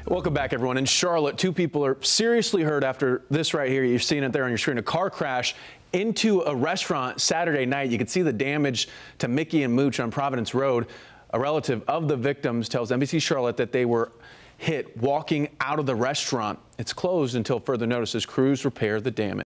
Welcome back, everyone. In Charlotte, two people are seriously hurt after this right here. You're seeing it there on your screen. A car crash into a restaurant Saturday night. You can see the damage to Mickey and Mooch on Providence Road. A relative of the victims tells NBC Charlotte that they were hit walking out of the restaurant. It's closed until further notice as crews repair the damage.